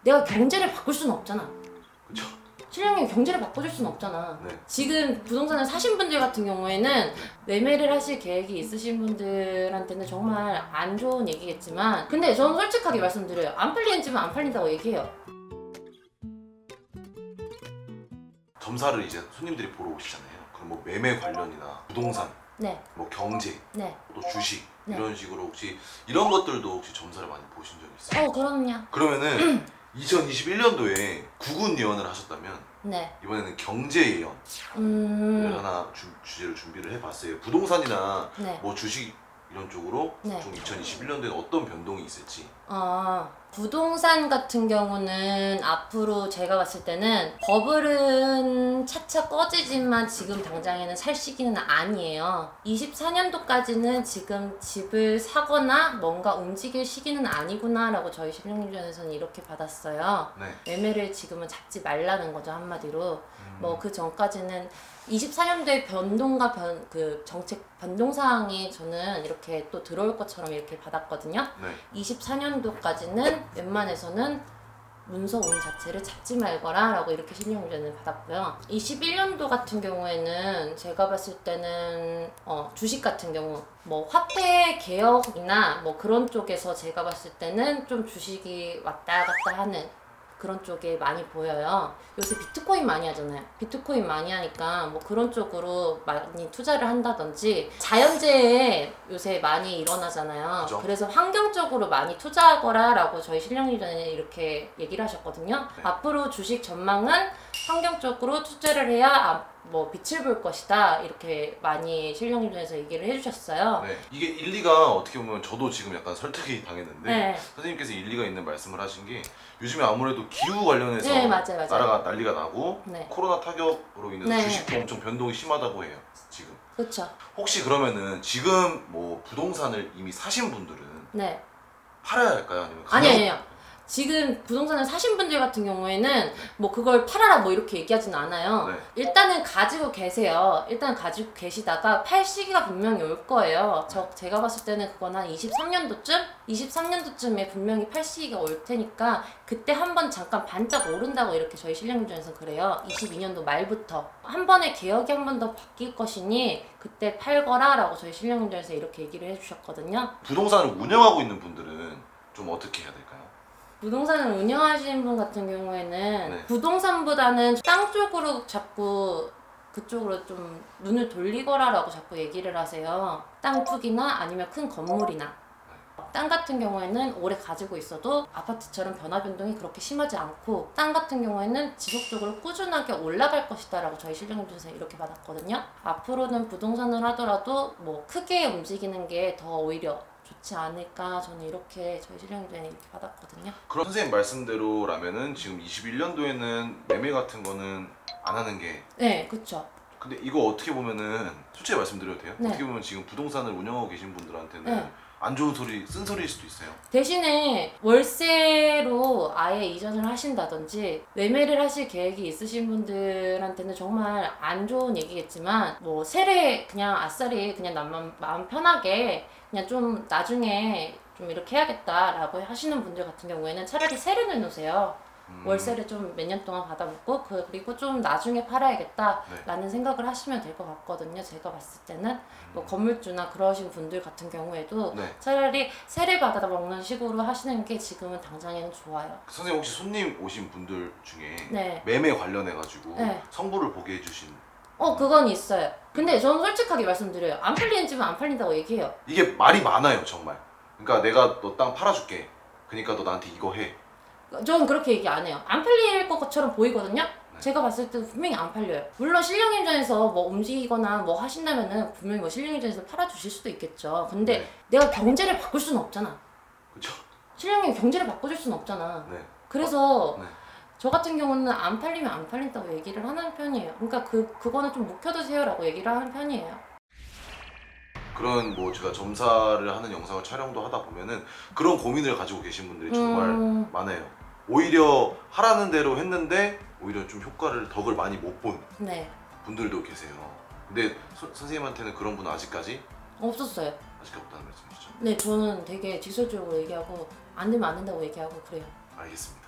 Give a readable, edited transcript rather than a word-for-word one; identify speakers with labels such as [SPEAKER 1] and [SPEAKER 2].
[SPEAKER 1] 내가 경제를 바꿀 수는 없잖아.
[SPEAKER 2] 그쵸?
[SPEAKER 1] 실령님 경제를 바꿔줄 수는 없잖아.
[SPEAKER 2] 네.
[SPEAKER 1] 지금 부동산을 사신 분들 같은 경우에는 매매를 하실 계획이 있으신 분들한테는 정말 안 좋은 얘기겠지만, 근데 저는 솔직하게 말씀드려요. 안 팔리는 집은 안 팔린다고 얘기해요.
[SPEAKER 2] 점사를 이제 손님들이 보러 오시잖아요. 그럼 뭐 매매 관련이나 부동산,
[SPEAKER 1] 네.
[SPEAKER 2] 뭐 경제,
[SPEAKER 1] 네.
[SPEAKER 2] 또 주식
[SPEAKER 1] 네.
[SPEAKER 2] 이런 식으로 혹시 이런 것들도 혹시 점사를 많이 보신 적이 있어요?
[SPEAKER 1] 그럼요.
[SPEAKER 2] 그러면은 2021년도에 국운 예언을 하셨다면
[SPEAKER 1] 네.
[SPEAKER 2] 이번에는 경제 예언을 하나 주제를 준비를 해봤어요. 부동산이나
[SPEAKER 1] 네.
[SPEAKER 2] 뭐 주식 이런 쪽으로
[SPEAKER 1] 네.
[SPEAKER 2] 좀 2021년도에 어떤 변동이 있을지.
[SPEAKER 1] 부동산 같은 경우는 앞으로 제가 봤을 때는 버블은 차차 꺼지지만 지금 당장에는 살 시기는 아니에요. 24년도까지는 지금 집을 사거나 뭔가 움직일 시기는 아니구나 라고 저희 실력님전에서는 이렇게 받았어요.
[SPEAKER 2] 네.
[SPEAKER 1] 매매를 지금은 잡지 말라는 거죠, 한마디로. 뭐 그 전까지는 24년도에 변동과 그 정책 변동사항이 저는 이렇게 또 들어올 것처럼 이렇게 받았거든요.
[SPEAKER 2] 네.
[SPEAKER 1] 24년도까지는 웬만해서는 문서 운 자체를 잡지 말거라 라고 이렇게 신용전을 받았고요. 21년도 같은 경우에는 제가 봤을 때는 주식 같은 경우 뭐 화폐 개혁이나 뭐 그런 쪽에서 제가 봤을 때는 좀 주식이 왔다 갔다 하는 그런 쪽에 많이 보여요. 요새 비트코인 많이 하잖아요. 비트코인 많이 하니까 뭐 그런 쪽으로 많이 투자를 한다든지, 자연재해 요새 많이 일어나잖아요.
[SPEAKER 2] 그죠?
[SPEAKER 1] 그래서 환경적으로 많이 투자하거라 라고 저희 실령님 전에 이렇게 얘기를 하셨거든요.
[SPEAKER 2] 네.
[SPEAKER 1] 앞으로 주식 전망은 환경적으로 투자를 해야 뭐 빛을 볼 것이다 이렇게 많이 실령님 전에서 얘기를 해주셨어요.
[SPEAKER 2] 네. 이게 일리가 어떻게 보면 저도 지금 약간 설득이 당했는데
[SPEAKER 1] 네.
[SPEAKER 2] 선생님께서 일리가 있는 말씀을 하신 게, 요즘에 아무래도 기후 관련해서
[SPEAKER 1] 네, 맞아요.
[SPEAKER 2] 나라가 난리가 나고
[SPEAKER 1] 네.
[SPEAKER 2] 코로나 타격으로 인해서
[SPEAKER 1] 네.
[SPEAKER 2] 주식도 엄청 변동이 심하다고 해요 지금.
[SPEAKER 1] 그렇죠.
[SPEAKER 2] 혹시 그러면은 지금 뭐 부동산을 이미 사신 분들은
[SPEAKER 1] 네.
[SPEAKER 2] 팔아야 할까요? 아니면
[SPEAKER 1] 아니에요. 지금 부동산을 사신 분들 같은 경우에는 뭐 그걸 팔아라 뭐 이렇게 얘기하진 않아요.
[SPEAKER 2] 네.
[SPEAKER 1] 일단은 가지고 계세요. 일단 가지고 계시다가 팔 시기가 분명히 올 거예요. 제가 봤을 때는 그건 한 23년도쯤에 분명히 팔 시기가 올 테니까 그때 한번 잠깐 반짝 오른다고 이렇게 저희 실력님전에서 그래요. 22년도 말부터 한 번에 개혁이 한 번 더 바뀔 것이니 그때 팔거라 라고 저희 실력님전에서 이렇게 얘기를 해주셨거든요.
[SPEAKER 2] 부동산을 운영하고 있는 분들은 좀 어떻게 해야 될까요?
[SPEAKER 1] 부동산을 운영하시는 분 같은 경우에는
[SPEAKER 2] 네.
[SPEAKER 1] 부동산보다는 땅 쪽으로 자꾸 그쪽으로 좀 눈을 돌리거라 라고 자꾸 얘기를 하세요. 땅 투기나 아니면 큰 건물이나. 땅 같은 경우에는 오래 가지고 있어도 아파트처럼 변화 변동이 그렇게 심하지 않고, 땅 같은 경우에는 지속적으로 꾸준하게 올라갈 것이다 라고 저희 실력님들에서 이렇게 받았거든요. 앞으로는 부동산을 하더라도 뭐 크게 움직이는 게 더 오히려 좋지 않을까, 저는 이렇게 저희 실력님들에서 이렇게 받았거든요.
[SPEAKER 2] 그럼 선생님 말씀대로라면은 지금 21년도에는 매매 같은 거는 안 하는 게.
[SPEAKER 1] 네, 그쵸.
[SPEAKER 2] 근데 이거 어떻게 보면은 솔직히 말씀드려도 돼요?
[SPEAKER 1] 네.
[SPEAKER 2] 어떻게 보면 지금 부동산을 운영하고 계신 분들한테는
[SPEAKER 1] 네.
[SPEAKER 2] 안 좋은 소리, 쓴소리일 수도 있어요.
[SPEAKER 1] 대신에 월세로 아예 이전을 하신다든지 매매를 하실 계획이 있으신 분들한테는 정말 안 좋은 얘기겠지만, 뭐 세례 그냥 아싸리 그냥 마음 편하게 그냥 좀 나중에 좀 이렇게 해야겠다라고 하시는 분들 같은 경우에는 차라리 세를 내놓으세요. 월세를 좀 몇 년 동안 받아먹고 그리고 좀 나중에 팔아야겠다라는
[SPEAKER 2] 네.
[SPEAKER 1] 생각을 하시면 될 것 같거든요. 제가 봤을 때는 뭐 건물주나 그러신 분들 같은 경우에도
[SPEAKER 2] 네.
[SPEAKER 1] 차라리 세를 받아먹는 식으로 하시는 게 지금은 당장에는 좋아요.
[SPEAKER 2] 선생님 혹시 손님 오신 분들 중에
[SPEAKER 1] 네.
[SPEAKER 2] 매매 관련해가지고
[SPEAKER 1] 네.
[SPEAKER 2] 성부를 보게 해주신
[SPEAKER 1] 그건 있어요. 근데 저는 솔직하게 말씀드려요. 안 팔리는 집은 안 팔린다고 얘기해요.
[SPEAKER 2] 이게 말이 많아요 정말. 그러니까 내가 너 땅 팔아줄게, 그러니까 너 나한테 이거 해.
[SPEAKER 1] 저는 그렇게 얘기 안 해요. 안 팔릴 것처럼 보이거든요.
[SPEAKER 2] 네.
[SPEAKER 1] 제가 봤을 때 분명히 안 팔려요. 물론 실령임전에서 뭐 움직이거나 뭐 하신다면은 분명히 뭐 실령임전에서 팔아주실 수도 있겠죠. 근데
[SPEAKER 2] 네.
[SPEAKER 1] 내가 경제를 바꿀 수는 없잖아.
[SPEAKER 2] 그쵸?
[SPEAKER 1] 실령님 경제를 바꿔줄 수는 없잖아.
[SPEAKER 2] 네.
[SPEAKER 1] 그래서
[SPEAKER 2] 네.
[SPEAKER 1] 저 같은 경우는 안 팔리면 안 팔린다고 얘기를 하는 편이에요. 그러니까 그거는 좀 묵혀두세요라고 얘기를 하는 편이에요.
[SPEAKER 2] 그런 뭐 제가 점사를 하는 영상을 촬영도 하다 보면은 그런 고민을 가지고 계신 분들이 정말 많아요. 오히려 하라는 대로 했는데 오히려 좀 덕을 많이 못 본
[SPEAKER 1] 네.
[SPEAKER 2] 분들도 계세요. 근데 선생님한테는 그런 분은 아직까지
[SPEAKER 1] 없었어요.
[SPEAKER 2] 없다는 말씀이시죠?
[SPEAKER 1] 네, 저는 되게 직설적으로 얘기하고 안 되면 안 된다고 얘기하고 그래요.
[SPEAKER 2] 알겠습니다.